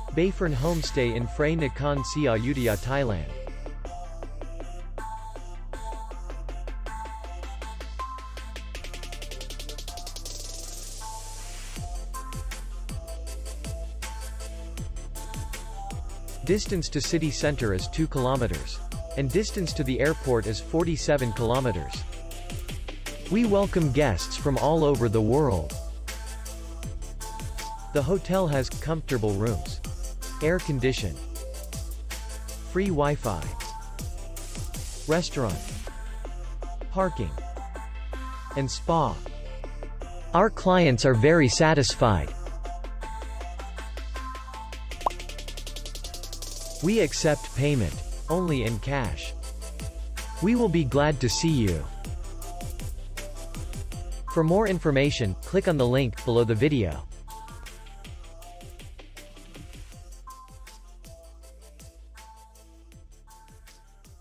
Baifern Homestay in Phra Nakhon Si Ayutthaya, Thailand. Distance to city center is 2 kilometers. And distance to the airport is 47 kilometers. We welcome guests from all over the world. The hotel has comfortable rooms, air condition, free Wi-Fi, restaurant, parking, and spa. Our clients are very satisfied. We accept payment only in cash. We will be glad to see you. For more information, click on the link below the video.